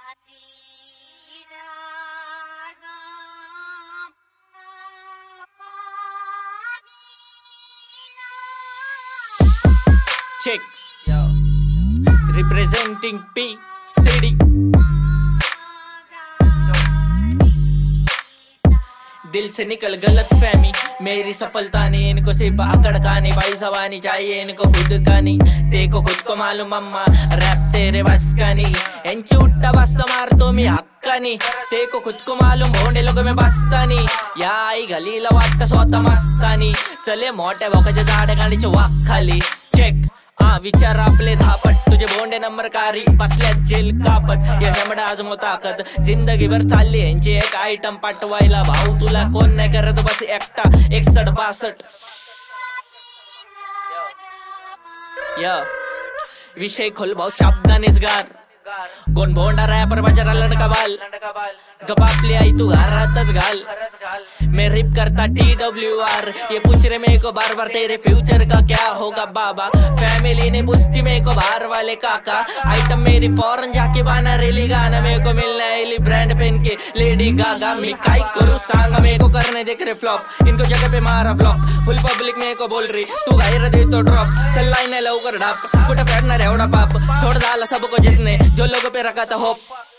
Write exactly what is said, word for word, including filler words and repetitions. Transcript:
Check, yo. Representing P City. दिल से निकल गलत फहमी, मेरी सफलता नहीं इनको सिर्फ अकड़ का नहीं, भाई सवानी चाहिए इनको खुद का नहीं, देखो खुद को मालूम अम्मा रैप तेरे बस का नहीं, एंची उट्टा बस्ता मार तो मी हक्का नहीं, देखो खुद को मालूम भोंडे लोग में बसता नहीं, या आई गलीला वाटता स्वतः मस्ता नहीं, चले मोठे बोकाचे झाडे गाडीचे वाक खाली. चेक हा विचार आपले धापट, तुझे भोंडे नंबर कारी बसल्यात जेल कापत, या शेमडा आजमो ताकद जिंदगीभर चालली यांची एक आयटम पाठवायला, भाऊ तुला कोण नाही करत बस एकटा एकसठ बासष्ट. या विषय खोल भाऊ शब्दानेच गार, कोण भोंडा रॅपर बजारा लडका बाल, गपापली आई तू घरातच घाल, मैं रिप करता टी डब्ल्यू आर, ये पूछ रहे मेरे को बार बार तेरे फ्यूचर का क्या होगा बाबा, फैमिली ने पूछती मेरे को बाहर वाले काका, आइटम मेरी फॉरन जाके बाना रेली गाना, मेरे को मिलना है ब्रांड पहन के लेडी गागा, मैं काई करूँ सांगा मेरे को करने देख रहे फ्लॉप, इनको जगह पे मारा ब्लॉक, फुल पब्लिक मेरे को बोल रही तू गायर दे तो ड्रॉप, चल लाइन लवकर ढाप कुठं फेडणार एवढा बाप, छोड़ डाला सबको जितने जो लोगों पे रखा था होप.